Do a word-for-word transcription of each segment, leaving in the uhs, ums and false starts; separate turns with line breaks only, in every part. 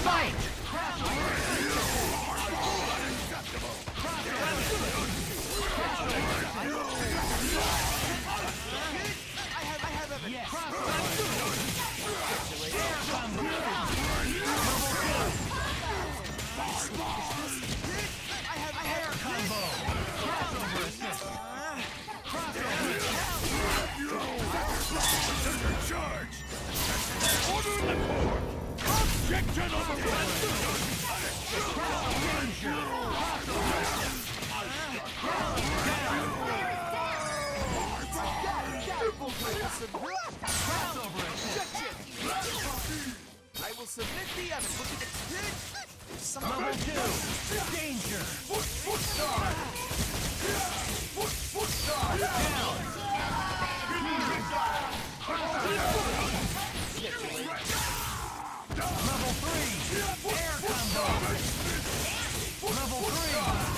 Fight!
I have, I have evidence.
Yes. Air combo.
I have, I
Air
have
combo. Crossover assist.
Charge! Order in the court! Objection overruled!
Danger. Crossover assist.
I will submit the evidence. Look at the Some
Level two. Danger.
Foot, foot side! Foot, foot side!
Down. Level three. Air combo. Level three.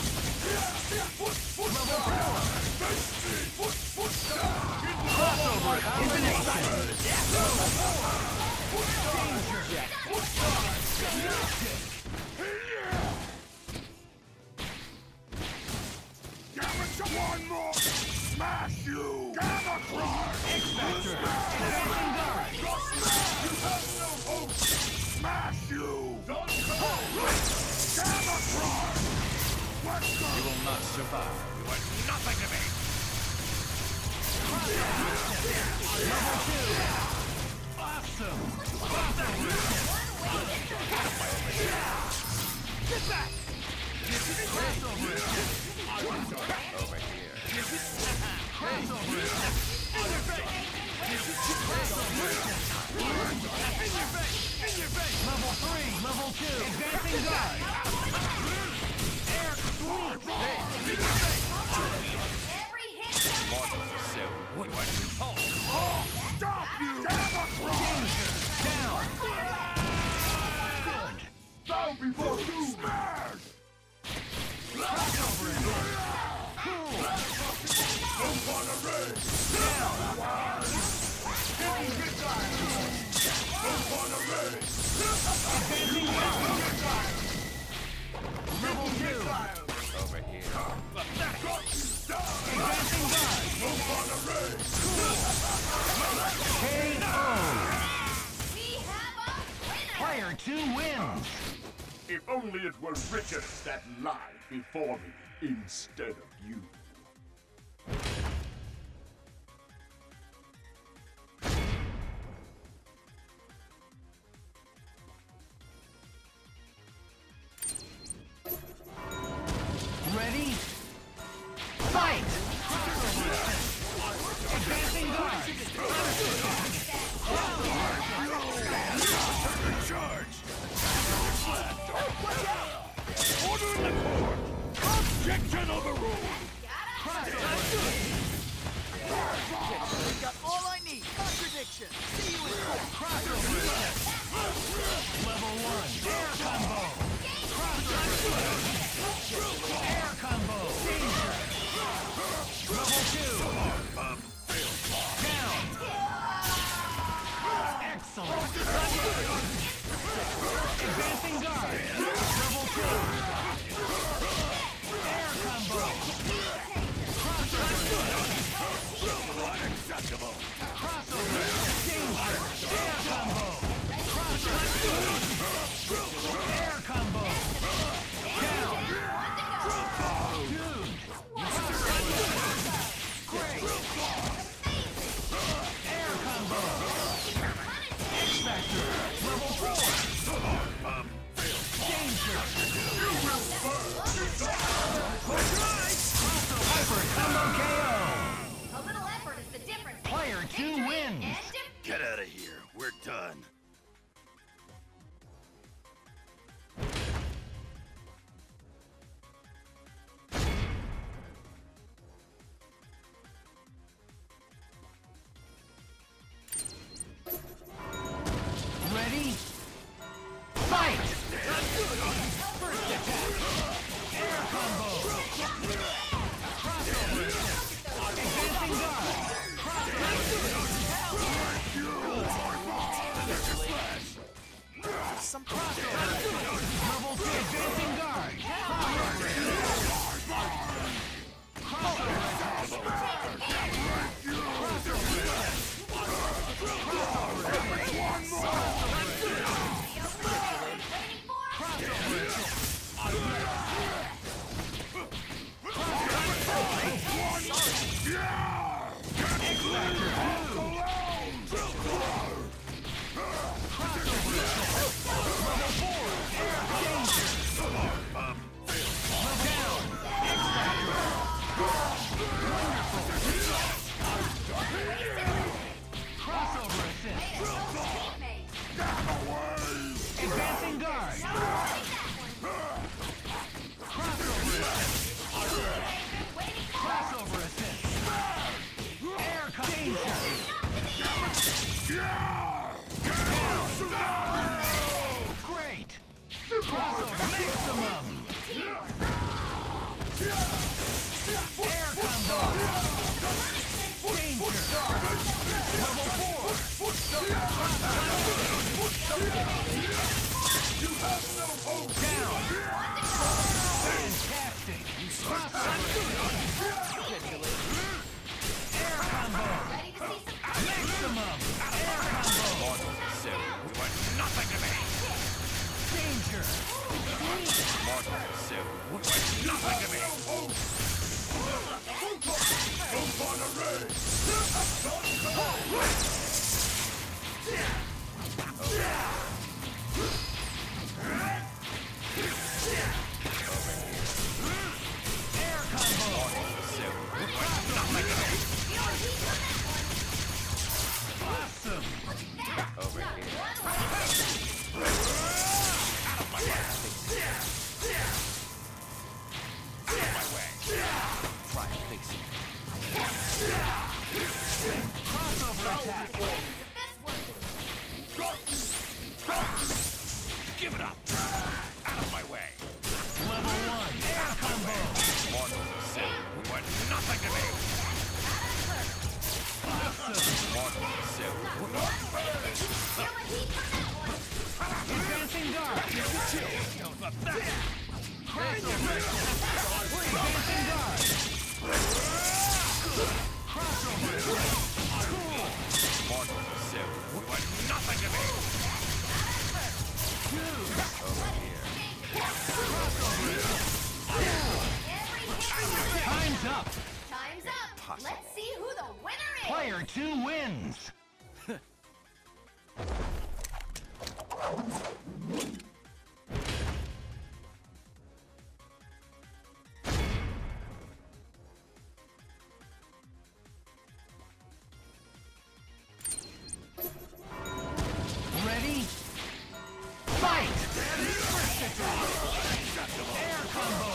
Level four. Crossover combination.
One more! Smash you! Gamma Cry!
X-Factor. Advancing guard.
You have no hope! Smash you! Gamma Cry! Let's go!
You will not survive. You are nothing to me!
Level two. Awesome.
Get back!
Crossover assist.
Over here.
Crossover assist.
In your face!
Crossover assist.
In your face! In your face!
Level three. Level two. Advancing guard. Air sweep.
Every hit
Mortal so what you are told.
Stop you! Gamma Cry!
Down. Good.
Down before you! Smash!
Crossover assist. Cool.
Don't wanna race!
Down.
Don't wanna race!
Advancing guard. Level two.
Over here.
Advancing guard.
Don't wanna race!
K O.
we have a winner!
Player two wins.
If only it were Richard that lied before me instead of you.
Ready? Fight! Advancing guard.
Charge! Order in the court! Objection overruled!
Got all I need. Contradiction. See you in court.
Crossover assist. Level one. Air combo. Crossover assist. Air combo. Danger. Level two. Down. Excellent. Advancing guard. Level two. Air combo. Crossover assist.
Unacceptable!
Crossover assist. Danger. Air combo. Crossover assist. Air combo. Down. Dude. Great. Air combo. X-Factor. Level four. Danger. Hyper combo K O.
A little effort is the difference.
Player two
Victory
wins.
and defeat.
Get out of here. We're done.
Ready? Fight! First attack. Air combo. Crossover. Advancing guard. Crossover.
Some crossover.
Danger!
Mortal soon. Nothing to me.
Air combo!
Soon. Nothing to me.
Awesome!
Over here. My way. Try and fix it.
Crossover attack!
Give it up. Out of my way.
Level one! Air combo!
Mortal soon. What? Nothing to me. Mortal soon.
Advancing guard! Crossover! Advancing guard! Crossover! Cool!
Mortal soon. What? Nothing to me. Over here.
Time's up!
Time's up. Let's see who the winner is.
Player two wins! Ready? Fight! Air combo!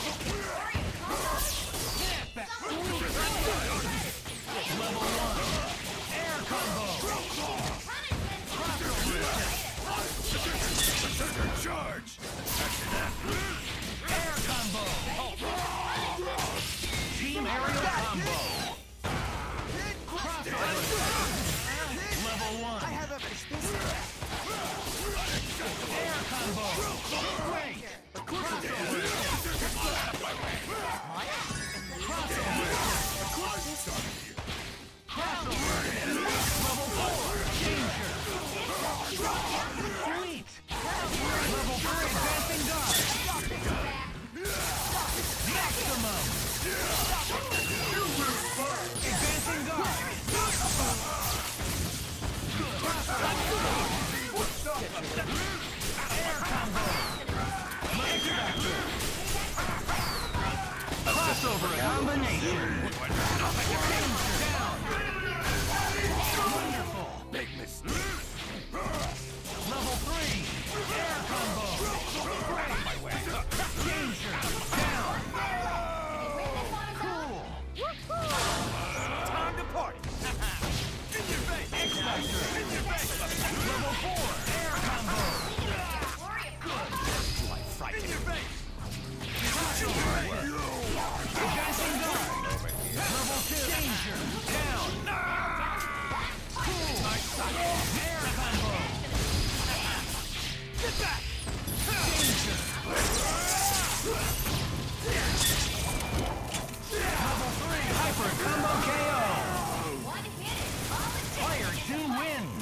Snap back! Level one! Air combo!
Charge!
Air combo! Team aerial combo! Crossover! Level one! Air combo! Wait! Crossover! Crossover! Crossover! Level four! Danger! Sweet! Level three! Advancing guard! Maximum! Advancing guard! Air combo! Leg factor! Crossover combination! Down! Wonderful!
Big mistake.
Level three! Air combo!
My way.
Danger! Down! Cool!
Time to party. In your face.
X-Factor! Level four! Air combo!
In your face.
Advancing guard! Level two! Danger! Down! Cool! Air combo!
Get back.
Danger! Level three! Hyper combo K O!
One hit is all it takes.
Player two wins!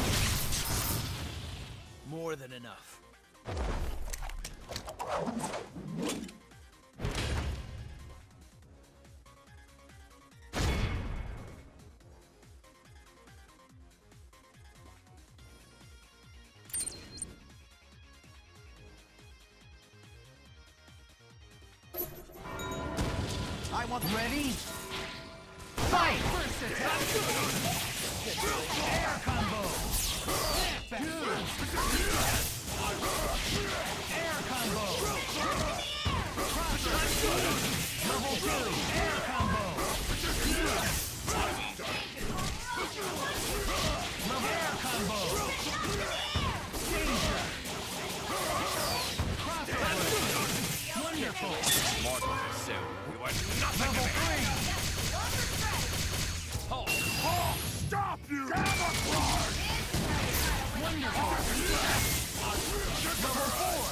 More than enough. I want
Ready? Fight! First attack! Air combo! Back. Air combo! Crossover! Level two! Air combo! Level air combo! Danger! Crossover! Wonderful!
Mortal soon. You want nothing to
Level
me.
three!
Halt.
Stop you! Camouflage!
Wonderful! Level four!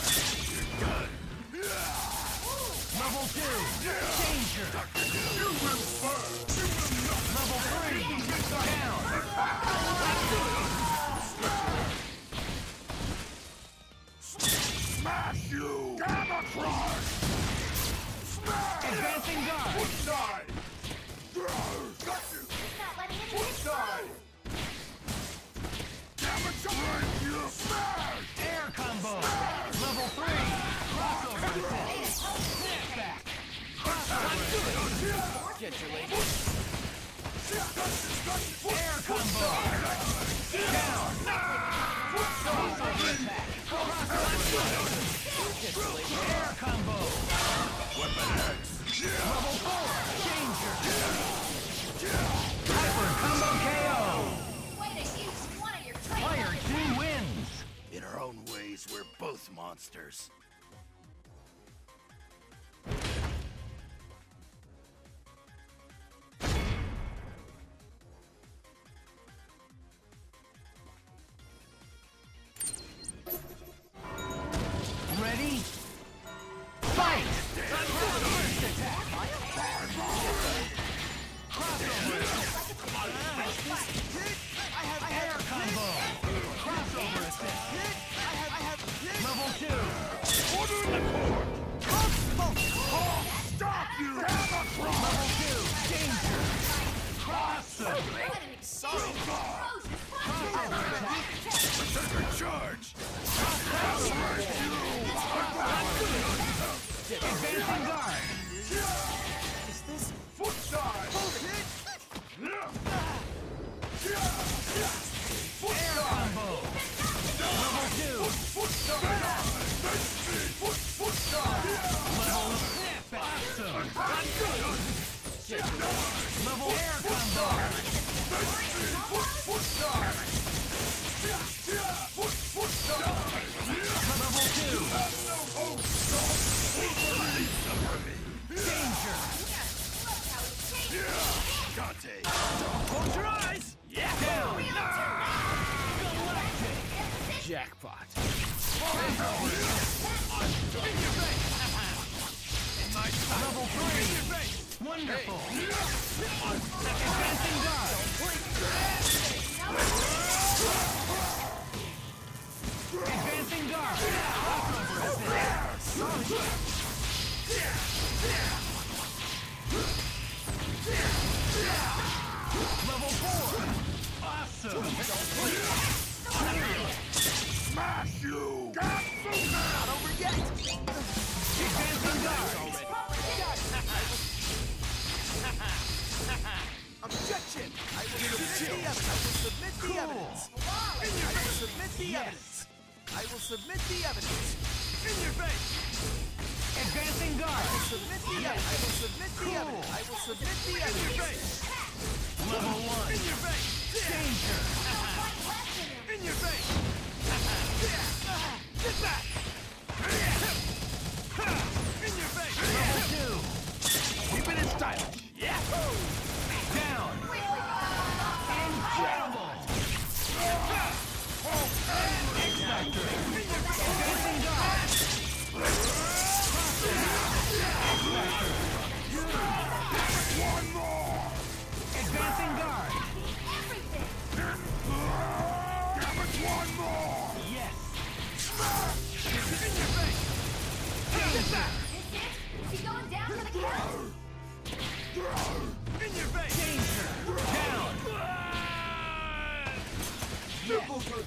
Level two! Danger!
You will burn!
Level three! Down!
Smash! Smash you! Gamma Crush! Smash!
Advancing guard.
Foot side! Got you!
It's not letting him
Foot
hit
side! Gamma Crush! You smash!
Air combo. Level three. Crossover assist. Snapback.
Get your lady.
Air combo. Down. Crossover attack.
Get your lady.
Air combo.
Weapon X!
Level four. Danger. Hyper combo K O.
Way to use one of your trade
Player
weapons.
two wins.
In our own ways, we're both monsters.
Ready? Fight! First attack. Crossover. Air combo. Crossover assist. Level two.
Order in the court! Stop you! Gamma Crush!
Level two. Danger. Crossover.
What an exciting, ferocious
Crossover attack.
Take charge!
Advancing guard.
Is this
Foot side! Foot
Air
side!
combo. Level two.
Foot side! Foot, foot side!
Level snapback. Awesome. Level air combo.
Foot, foot side! Foot, foot side!
Level two. Danger.
Dante!
Close your eyes! Yeah!
Down.
Jackpot.
Level three. Wonderful. Advancing guard. Advancing guard. Crossover assist. Level four. Awesome.
Smash you!
Not over yet!
Advancing guard.
Objection! I will submit the evidence. I will submit the evidence. I will submit the evidence. I will submit the evidence. In your face!
Advancing
I
guard.
will submit the evidence. I will submit the evidence. I will submit the evidence. In your face!
Level one.
In your face!
Danger.
In your face! Get back! In your face!
Level two.
Keep it in style. Yeah!
Down. Incredible. X-Factor. Advancing guard.
One more!
Advancing guard.
Damn it, one more!
Yes.
In your face! Get back!
Is he going down for the count?
In your face!
Danger. Down.
Simpleton!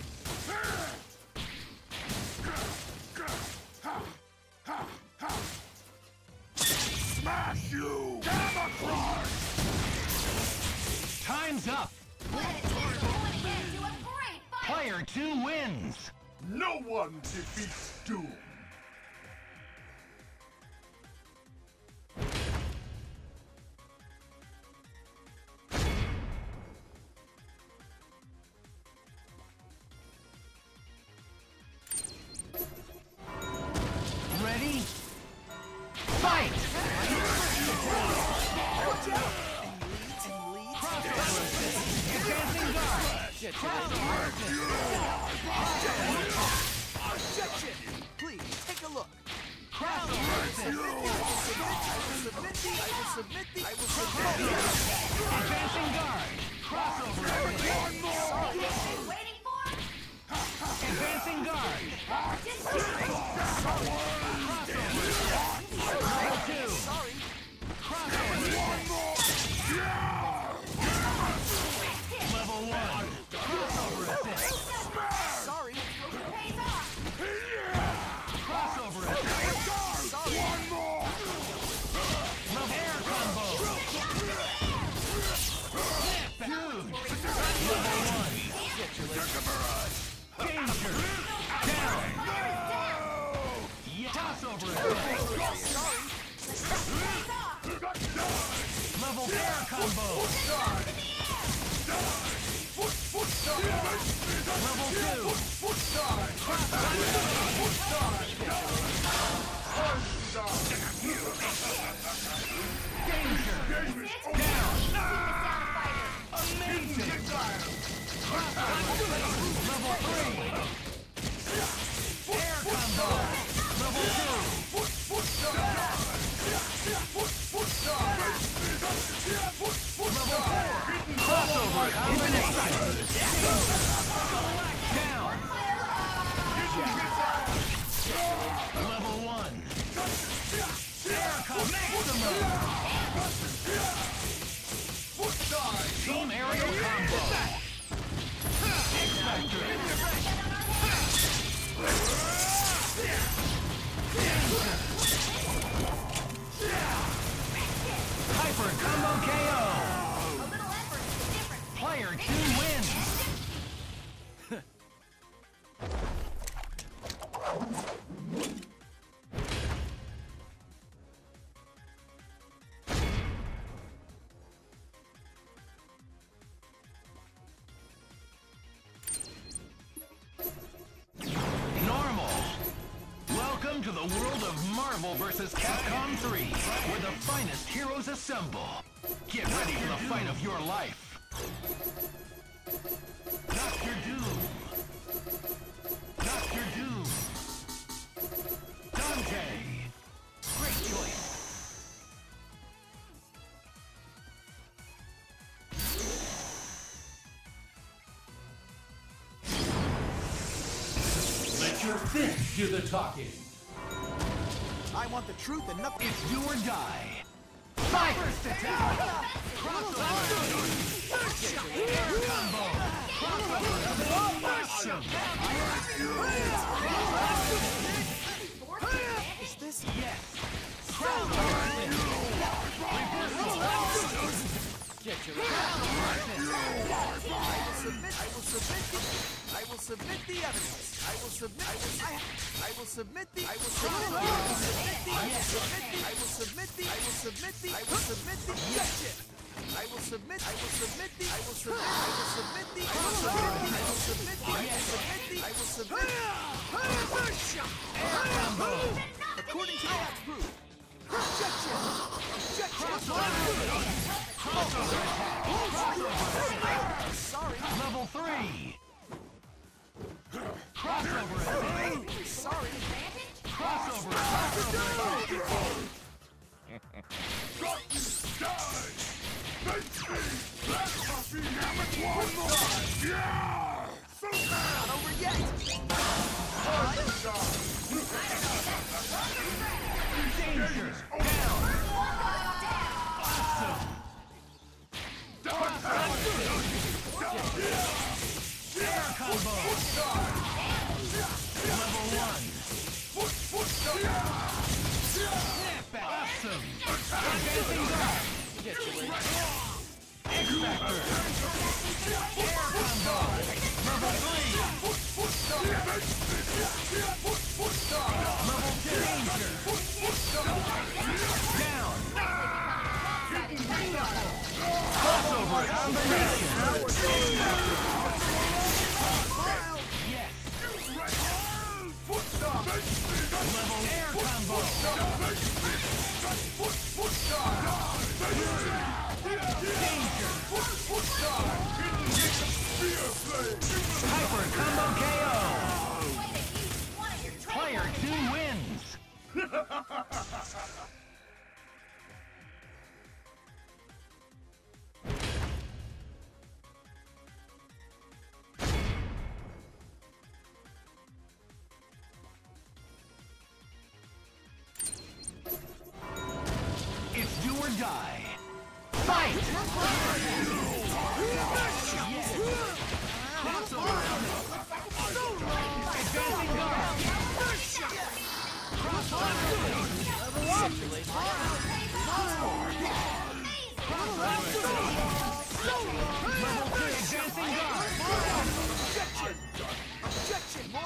Smash you! Gamma Crush!
Time's up.
What an excellent again to a great fight!
Player two wins.
No one defeats Doom!
Ready? Fight. Advancing guard.
Objection! Please, take a look.
Crossover assist.
I will submit the, I will submit the, I will submit the,
Advancing guard. Crossover assist.
One more!
Been waiting for?
Advancing guard.
Just
Danger! Down! Yeah. Toss over attack! Level air combo! Level two! Danger! Down! Amazing! Level three! Air combo! Level two! Level four! Crossover combination! Down! Level one! Air combo! Maximum! Team aerial combo! X-Factor! Hyper combo K O!
A little effort is the difference.
Player two wins! To the world of Marvel versus. Capcom three, where the finest heroes assemble. Get ready for the fight of your life. Doctor Doom. Doctor Doom. Dante. Great choice. Let your fist do the talking.
I want the truth and nothing.
It's do or die. Fight! First attack! Crossover! Air combo! Crossover! Awesome!
Is this?
Yes! Crossover! Reversal! Get your
I will submit. I will submit. The, I will submit the evidence. I will submit. I will. I, I will submit the. I will submit. I will submit the. I will submit the. I will submit the. I will submit the. Gotcha. I will submit. I will submit the. I will submit. I will submit the. I will submit the. I will submit the. I will submit the. I will submit. According to that proof. Objection! Objection!
Crossover attack! Crossover!
Sorry.
Level three! Crossover attack!
Sorry.
Crossover! Crossover!
Not over yet.
Danger! Down! Awesome! Air combo! Level one! Awesome! Advancing guard! X-Factor! Air combo! Level three! Level two! Danger! Down! Crossover combination! Yes! Level air combo! Danger! Hyper combo K O! Player two wins! It's do or die. Fight! Yes. Crossover. Advancing guard. Crossover. Level three. Advancing guard.
Objection! Objection!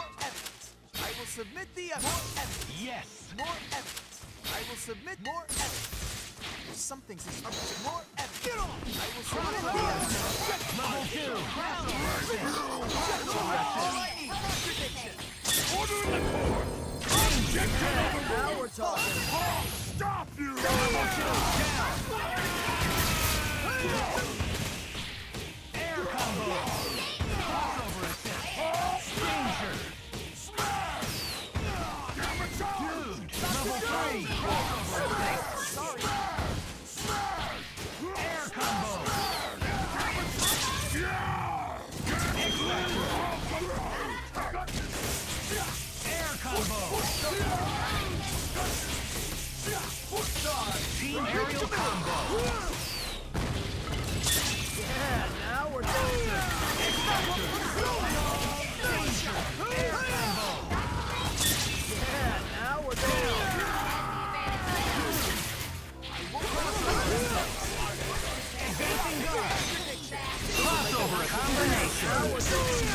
submit the evidence. More evidence.
Yes.
More evidence. I will submit more evidence. Something's suspicious. More evidence. Get on! I will submit the evidence.
Level two.
Contradiction.
Order in the court!
Now we're talking.
Stop you!
Air combo. Crossover assist. Danger. Dude. Level three. Crossover assist.
Sorry.
Air combo. Air combo. Team aerial combo.
Yeah, now we're talking.
Danger. Air combo.
Yeah, now we're talking.
Advancing guard. Crossover combination.
Now we're talking.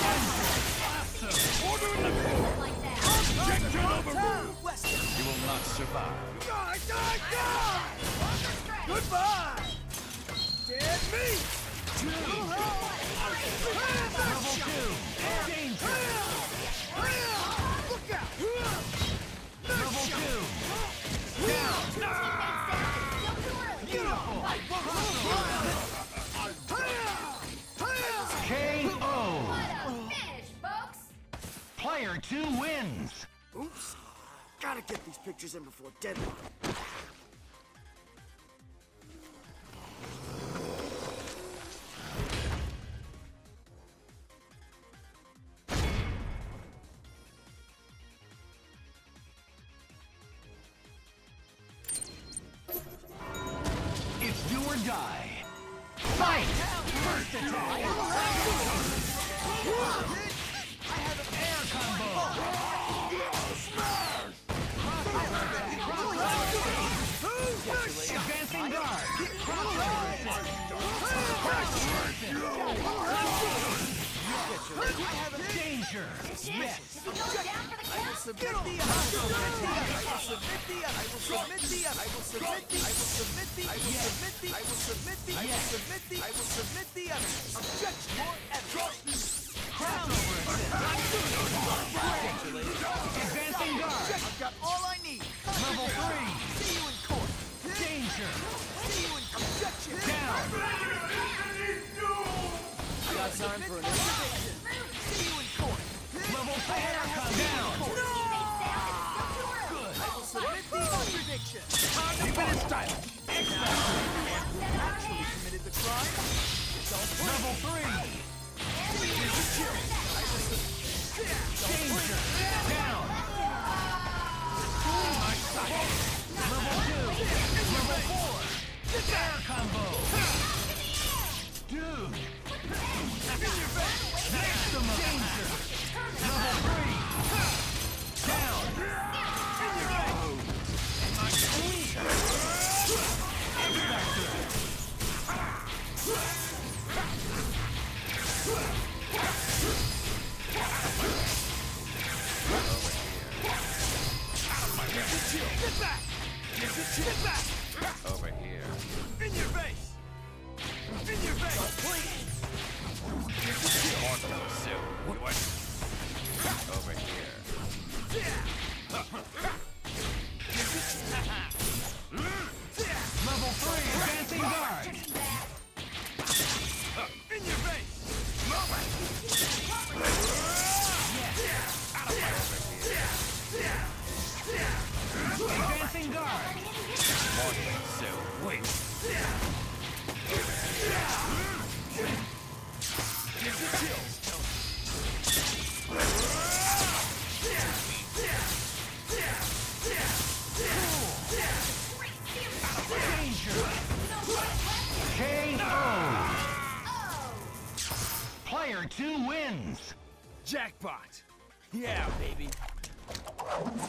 Order in the court!
Like that.
Objection overruled!
Western.
You will not survive.
Die, die, die! Goodbye! Dead meat!
Level two. Danger.
Look out!
Level two. Down. Beautiful. K O.
Finish, folks.
Player two wins.
Oops. Gotta get these pictures in before deadline.
It's do or die. Fight! First attack. Air combo. Advancing guard. Danger. Yes.
Is he going down for the
I will
count?
submit the I will submit the I will submit the I will submit the I will submit the I will submit the I will submit the I will submit the I will submit the evidence. Objection. More evidence.
Crossover assist. Advancing guard.
I've got all I need.
Level three.
See you in court.
Danger.
See you in objection.
Down.
Got time for an interdiction. See you in court.
Level four. Down. Good.
I will submit the contradiction.
Keep it in style.
Actually committed the crime. Don't play.
Level three. Danger. Down. My sight. Level two. Level four. Air combo. Dude. Maximum danger. Level three. Down. My sweet.
Get back! Get back!
Over here.
In your face! In your face! Please!
Mortal Silk. What? Over here.
Level three. Advancing guard.
In your face!
Advancing guard.
Mortal Silk. Wait.
Danger. K O. Player two wins.
Jackpot! Yeah, baby.